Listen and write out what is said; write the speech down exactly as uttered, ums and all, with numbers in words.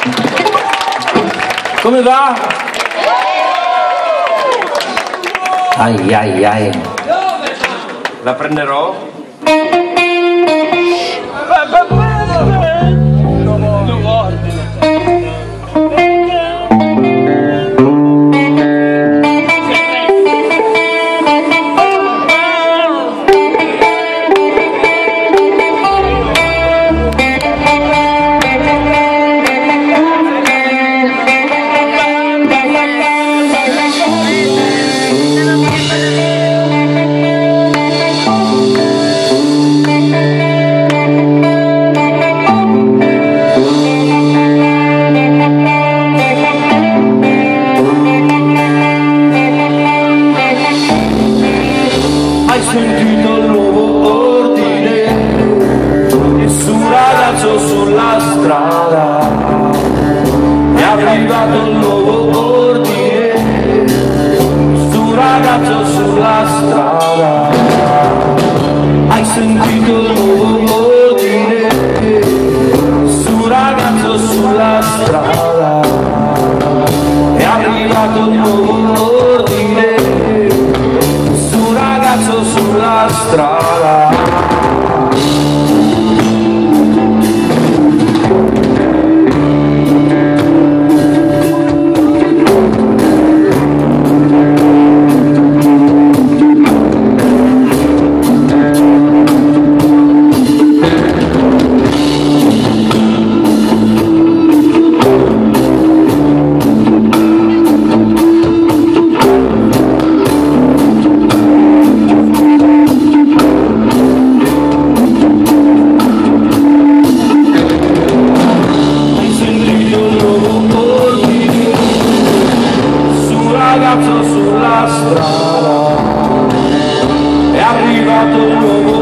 Come va? Ai ai ai. La prenderò? Hai sentito il nuovo ordine? Nessun ragazzo sulla strada. È arrivato il nuovo ordine. Nessun ragazzo sulla strada. Hai sentito il nuovo ordine? Nessun ragazzo sulla strada. È arrivato il nuovo ordine. Sulla strada. Ragazzo sulla strada, è arrivato un nuovo